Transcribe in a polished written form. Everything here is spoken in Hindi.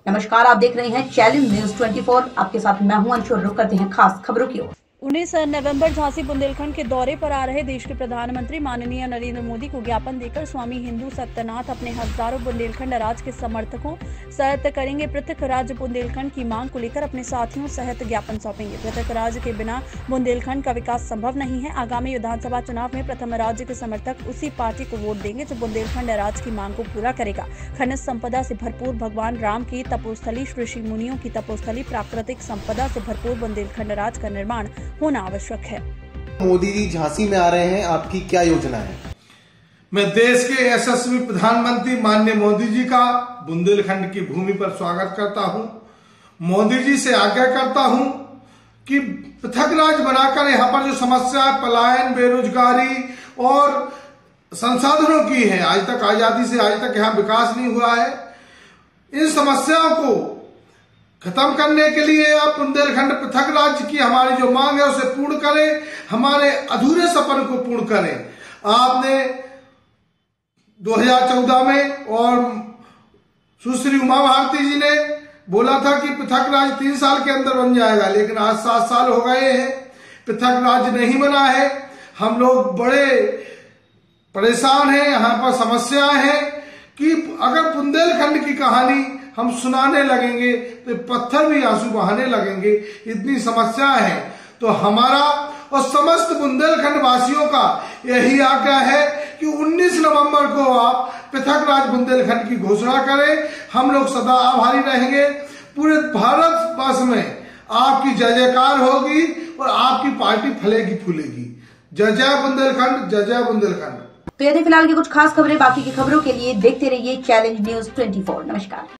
नमस्कार, आप देख रहे हैं चैलेंज न्यूज 24। आपके साथ मैं हूं अंशु। रुक करते हैं खास खबरों की ओर। 19 नवंबर झांसी बुंदेलखंड के दौरे पर आ रहे देश के प्रधानमंत्री माननीय नरेंद्र मोदी को ज्ञापन देकर स्वामी हिंदू सत्यनाथ अपने हजारों बुंदेलखंड राज्य के समर्थकों सहित करेंगे पृथक राज्य। बुंदेलखंड की मांग को लेकर अपने साथियों सहित ज्ञापन सौंपेंगे। पृथक राज्य के बिना बुंदेलखंड का विकास संभव नहीं है। आगामी विधानसभा चुनाव में प्रथम राज्य के समर्थक उसी पार्टी को वोट देंगे जो बुंदेलखंड राज्य की मांग को पूरा करेगा। खनिज संपदा से भरपूर भगवान राम की तपोस्थली, ऋषि मुनियों की तपोस्थली, प्राकृतिक संपदा से भरपूर बुंदेलखंड राज्य का निर्माण होना आवश्यक है। मोदी जी झांसी में आ रहे हैं, आपकी क्या योजना है? मैं देश के यशस्वी प्रधानमंत्री माननीय मोदी जी का बुंदेलखंड की भूमि पर स्वागत करता हूं। मोदी जी से आग्रह करता हूं कि पृथक राज्य बनाकर यहाँ पर जो समस्या पलायन, बेरोजगारी और संसाधनों की है, आज तक आजादी से आज तक यहाँ विकास नहीं हुआ है। इन समस्याओं को खत्म करने के लिए आप बुंदेलखंड पृथक राज्य की हमारी जो मांग है उसे पूर्ण करें, हमारे अधूरे सपन को पूर्ण करें। आपने 2014 में और सुश्री उमा भारती जी ने बोला था कि पृथक राज्य 3 साल के अंदर बन जाएगा, लेकिन आज 7 साल हो गए हैं, पृथक राज्य नहीं बना है। हम लोग बड़े परेशान हैं। यहाँ पर समस्याएं हैं कि अगर बुंदेलखंड की कहानी हम सुनाने लगेंगे तो पत्थर भी आंसू बहाने लगेंगे, इतनी समस्याएं हैं। तो हमारा और समस्त बुंदेलखंड वासियों का यही आग्रह है कि 19 नवंबर को आप पृथक राज्य बुंदेलखंड की घोषणा करें। हम लोग सदा आभारी रहेंगे। पूरे भारत वर्ष में आपकी जय जयकार होगी और आपकी पार्टी फलेगी फूलेगी। जय जय बुंदेलखंड, जय जय बुंदेलखंड। तो ये थी फिलहाल की कुछ खास खबरें। बाकी की खबरों के लिए देखते रहिए चैलेंज न्यूज 24। नमस्कार।